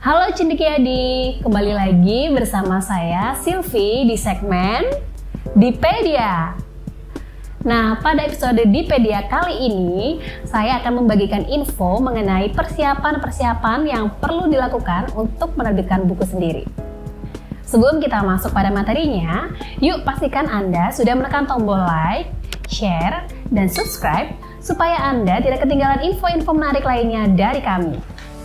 Halo Cendekiadi, kembali lagi bersama saya Silvi di segmen Dipedia. Nah, pada episode Dipedia kali ini, saya akan membagikan info mengenai persiapan-persiapan yang perlu dilakukan untuk menerbitkan buku sendiri. Sebelum kita masuk pada materinya, yuk pastikan Anda sudah menekan tombol like, share, dan subscribe supaya Anda tidak ketinggalan info-info menarik lainnya dari kami.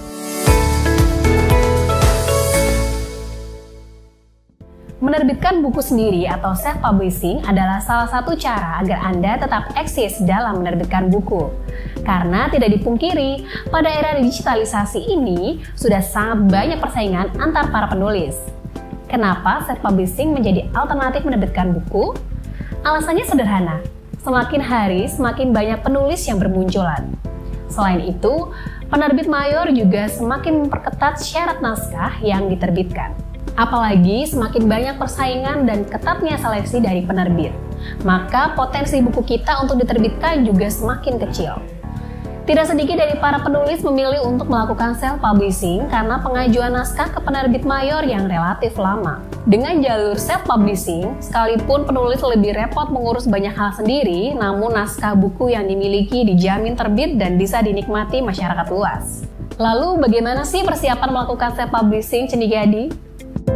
Menerbitkan buku sendiri atau self-publishing adalah salah satu cara agar Anda tetap eksis dalam menerbitkan buku. Karena tidak dipungkiri, pada era digitalisasi ini sudah sangat banyak persaingan antar para penulis. Kenapa self-publishing menjadi alternatif menerbitkan buku? Alasannya sederhana, semakin hari semakin banyak penulis yang bermunculan. Selain itu, penerbit mayor juga semakin memperketat syarat naskah yang diterbitkan. Apalagi semakin banyak persaingan dan ketatnya seleksi dari penerbit, maka potensi buku kita untuk diterbitkan juga semakin kecil. Tidak sedikit dari para penulis memilih untuk melakukan self-publishing karena pengajuan naskah ke penerbit mayor yang relatif lama. Dengan jalur self-publishing, sekalipun penulis lebih repot mengurus banyak hal sendiri, namun naskah buku yang dimiliki dijamin terbit dan bisa dinikmati masyarakat luas. Lalu bagaimana sih persiapan melakukan self-publishing, Cendekiadi?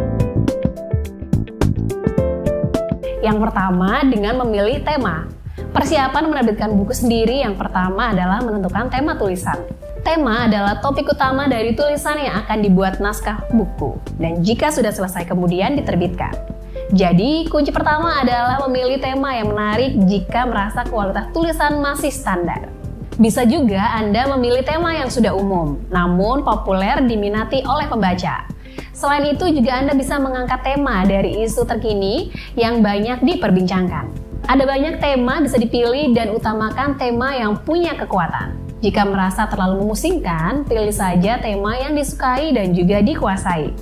Yang pertama, dengan memilih tema. Persiapan menerbitkan buku sendiri yang pertama adalah menentukan tema tulisan. Tema adalah topik utama dari tulisan yang akan dibuat naskah buku, dan jika sudah selesai kemudian diterbitkan. Jadi, kunci pertama adalah memilih tema yang menarik jika merasa kualitas tulisan masih standar. Bisa juga Anda memilih tema yang sudah umum, namun populer diminati oleh pembaca. Selain itu juga Anda bisa mengangkat tema dari isu terkini yang banyak diperbincangkan. Ada banyak tema bisa dipilih dan utamakan tema yang punya kekuatan. Jika merasa terlalu memusingkan, pilih saja tema yang disukai dan juga dikuasai.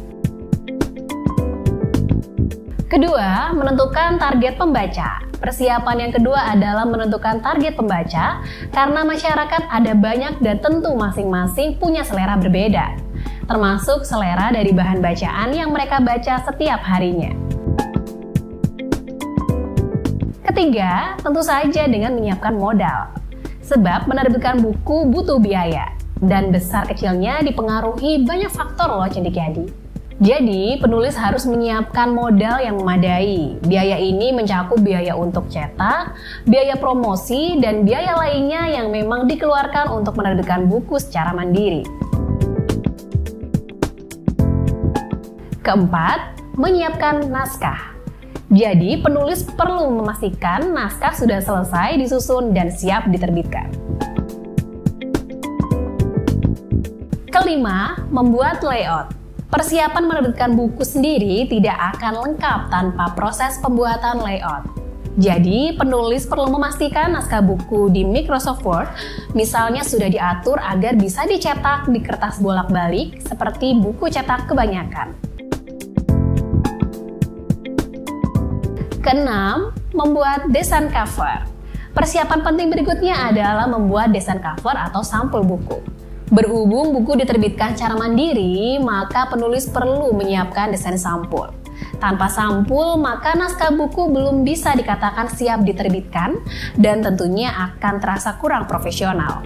Kedua, menentukan target pembaca. Persiapan yang kedua adalah menentukan target pembaca karena masyarakat ada banyak dan tentu masing-masing punya selera berbeda, termasuk selera dari bahan bacaan yang mereka baca setiap harinya. Ketiga, tentu saja dengan menyiapkan modal. Sebab menerbitkan buku butuh biaya, dan besar kecilnya dipengaruhi banyak faktor loh Cendekiadi. Jadi, penulis harus menyiapkan modal yang memadai. Biaya ini mencakup biaya untuk cetak, biaya promosi, dan biaya lainnya yang memang dikeluarkan untuk menerbitkan buku secara mandiri. Keempat, menyiapkan naskah. Jadi, penulis perlu memastikan naskah sudah selesai disusun dan siap diterbitkan. Kelima, membuat layout. Persiapan menerbitkan buku sendiri tidak akan lengkap tanpa proses pembuatan layout. Jadi, penulis perlu memastikan naskah buku di Microsoft Word misalnya sudah diatur agar bisa dicetak di kertas bolak-balik seperti buku cetak kebanyakan. Keenam, membuat desain cover. Persiapan penting berikutnya adalah membuat desain cover atau sampul buku. Berhubung buku diterbitkan secara mandiri, maka penulis perlu menyiapkan desain sampul. Tanpa sampul, maka naskah buku belum bisa dikatakan siap diterbitkan dan tentunya akan terasa kurang profesional.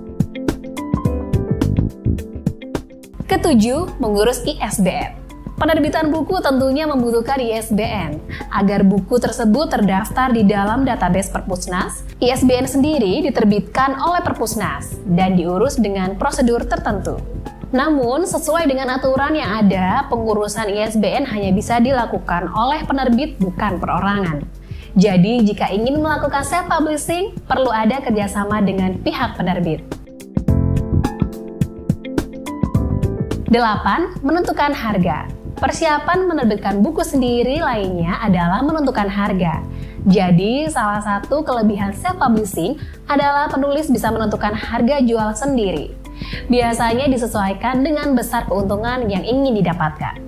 Ketujuh, mengurus ISBN. Penerbitan buku tentunya membutuhkan ISBN. Agar buku tersebut terdaftar di dalam database Perpusnas, ISBN sendiri diterbitkan oleh Perpusnas dan diurus dengan prosedur tertentu. Namun, sesuai dengan aturan yang ada, pengurusan ISBN hanya bisa dilakukan oleh penerbit bukan perorangan. Jadi, jika ingin melakukan self-publishing, perlu ada kerjasama dengan pihak penerbit. 8. Menentukan harga. Persiapan menerbitkan buku sendiri lainnya adalah menentukan harga. Jadi, salah satu kelebihan self-publishing adalah penulis bisa menentukan harga jual sendiri. Biasanya disesuaikan dengan besar keuntungan yang ingin didapatkan.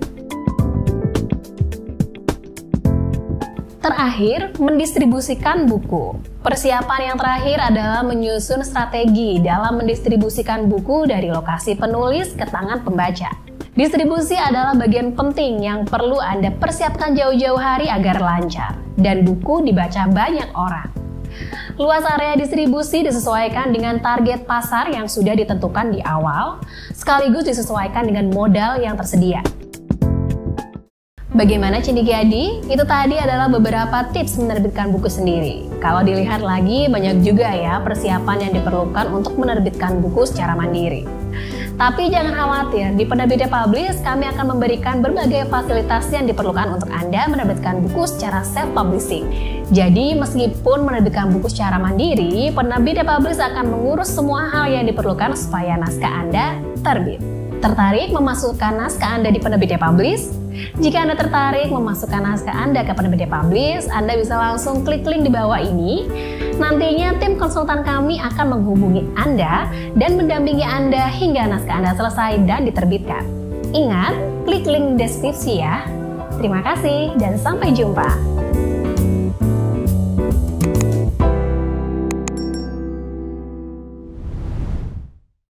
Terakhir, mendistribusikan buku. Persiapan yang terakhir adalah menyusun strategi dalam mendistribusikan buku dari lokasi penulis ke tangan pembaca. Distribusi adalah bagian penting yang perlu Anda persiapkan jauh-jauh hari agar lancar dan buku dibaca banyak orang. Luas area distribusi disesuaikan dengan target pasar yang sudah ditentukan di awal, sekaligus disesuaikan dengan modal yang tersedia. Bagaimana Cendekia Adi? Itu tadi adalah beberapa tips menerbitkan buku sendiri. Kalau dilihat lagi, banyak juga ya persiapan yang diperlukan untuk menerbitkan buku secara mandiri. Tapi jangan khawatir, di Penerbit Publish kami akan memberikan berbagai fasilitas yang diperlukan untuk Anda menerbitkan buku secara self-publishing. Jadi meskipun menerbitkan buku secara mandiri, Penerbit Publish akan mengurus semua hal yang diperlukan supaya naskah Anda terbit. Tertarik memasukkan naskah Anda di Penerbit Publish? Jika Anda tertarik memasukkan naskah Anda ke Penerbit Publish, Anda bisa langsung klik link di bawah ini. Nantinya tim konsultan kami akan menghubungi Anda dan mendampingi Anda hingga naskah Anda selesai dan diterbitkan. Ingat, klik link deskripsi ya. Terima kasih dan sampai jumpa.